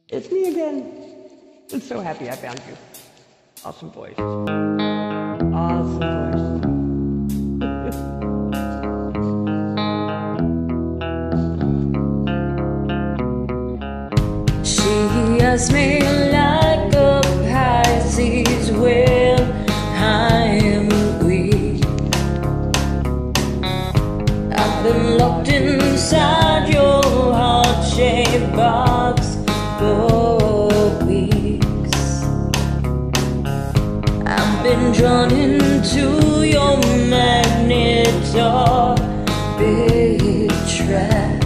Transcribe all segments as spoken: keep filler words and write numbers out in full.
It's me again. I'm so happy I found you. Awesome voice. Awesome voice. She asked me like a Pisces when I am weak. I've been locked inside your heart-shaped box for weeks. I've been drawn into your magnet orbit trap.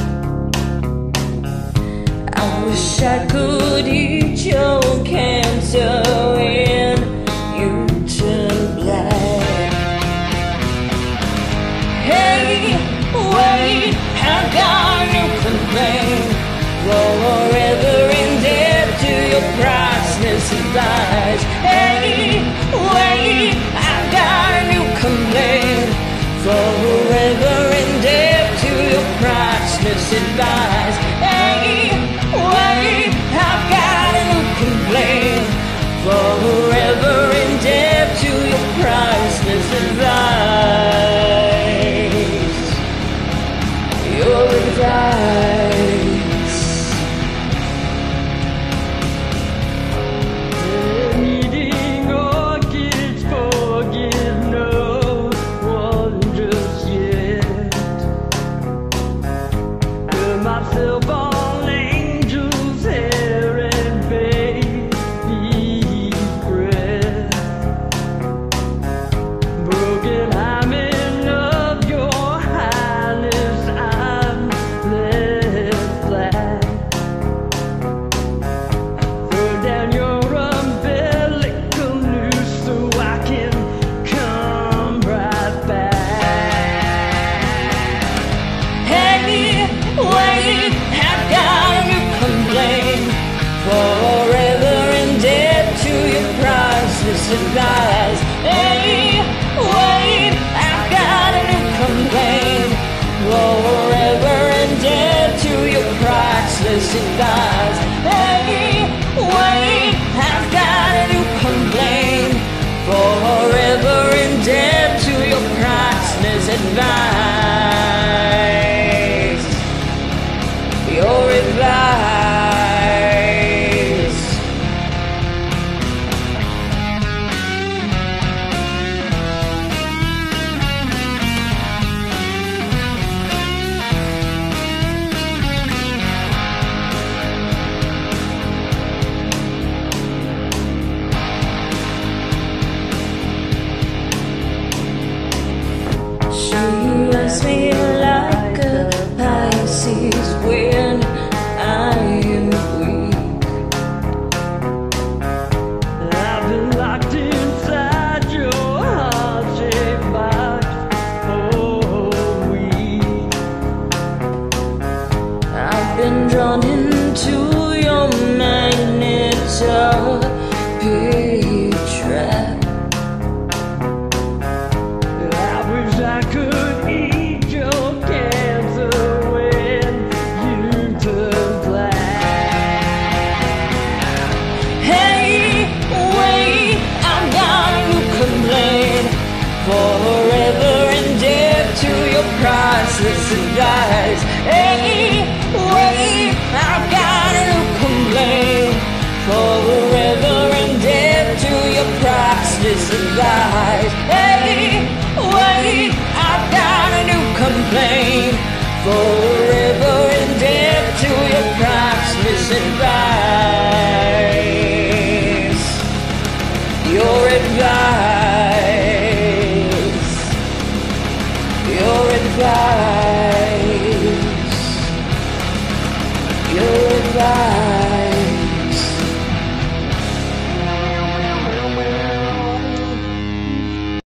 I wish I could eat your cancer when you turn black. Hey, wait, I got no complaint. Forever indebted to your priceless advice. Hey, wait, I got no complaint. Forever indebted to your priceless advice. Hey, wait, I've got no complaint. Forever indebted to your priceless advice. Your advice. Eating orchids, forgive no one just yet. Turn myself on angels' hair and baby breath. Broken hymen of your highness, I'm left flat. Throw down your umbilical noose so I can come right back. Hey, wait, I've got a new complaint. Forever indebted to your priceless advice. Hey, wait, I've got a new complaint. Forever indebted to your priceless advice. Hey, wait, I've got a new complaint. Forever indebted to your priceless advice. Your advice. She asked me like a Pisces when I am weak. I've been locked inside your heart-shaped box for a week. I've been drawn into your magnet orbit trap. I wish I could eat your cancer when you turn black. Hey, wait, I've got a new complaint. Forever indebted to your priceless advice. Hey, wait, I've got a new complaint. Forever indebted to your priceless advice. Hey, wait, I've got a new complaint. Forever indebted to your priceless advice. Your advice. Your advice. Your advice.